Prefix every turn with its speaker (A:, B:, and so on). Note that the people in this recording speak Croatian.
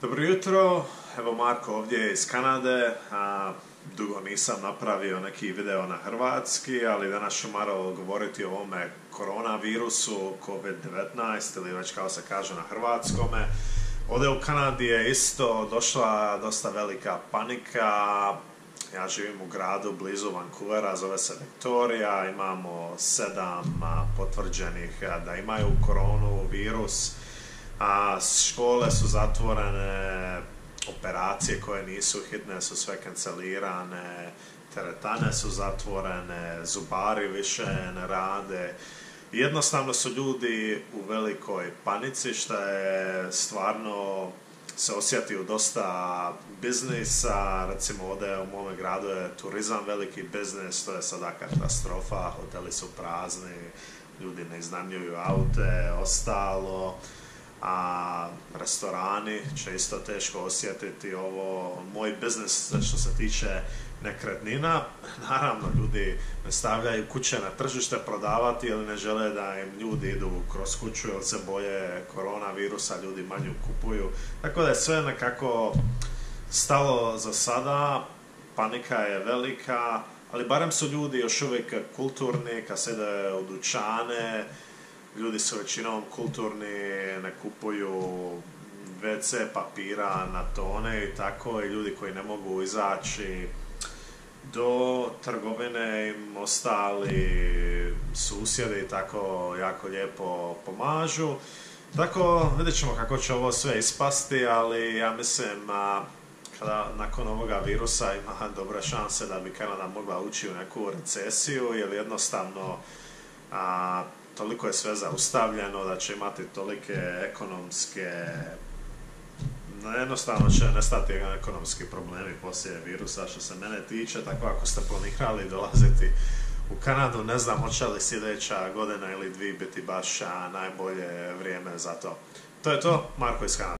A: Dobro jutro, evo Marko ovdje iz Kanade. Dugo nisam napravio neki video na hrvatski, ali danas ću malo govoriti o ovome koronavirusu, COVID-19 ili već kao se kaže na hrvatskome. Ovdje u Kanadi je isto došla dosta velika panika. Ja živim u gradu blizu Vancouvera, zove se Victoria, imamo 7 potvrđenih da imaju koronavirus. Škole su zatvorene, operacije koje nisu hitne su sve kancelirane, teretane su zatvorene, zubari više ne rade. Jednostavno su ljudi u velikoj panici, što je stvarno se osjeti u dosta biznisa. Recimo ovdje u mome gradu je turizam veliki biznis, to je sada katastrofa, hoteli su prazni, ljudi ne iznajmljuju aute, ostalo. Restorani će isto teško osjetiti ovo. Moj biznis što se tiče nekretnina, naravno ljudi ne stavljaju kuće na tržište prodavati ili ne žele da im ljudi idu kroz kuću ili se boje koronavirusa, ljudi manje kupuju. Tako da je sve nekako stalo za sada, panika je velika, ali barem su ljudi još uvijek kulturni kad sede u dućane. Ljudi su većinom kulturni, ne kupuju WC papira na tone i tako, i ljudi koji ne mogu izaći do trgovine im ostali susjedi i tako jako lijepo pomažu. Tako vidjet ćemo kako će ovo sve ispasti, ali ja mislim kada nakon ovoga virusa ima dobre šanse da bi Kanada mogla ući u neku recesiju, jer jednostavno toliko je sve zaustavljeno da će imati tolike ekonomske, jednostavno će nestati ekonomski problemi poslije virusa što se mene tiče. Tako ako ste planirali dolaziti u Kanadu, ne znam hoće li sljedeća godina ili dvije biti baš najbolje vrijeme za to. To je to, Marko iz Kanade.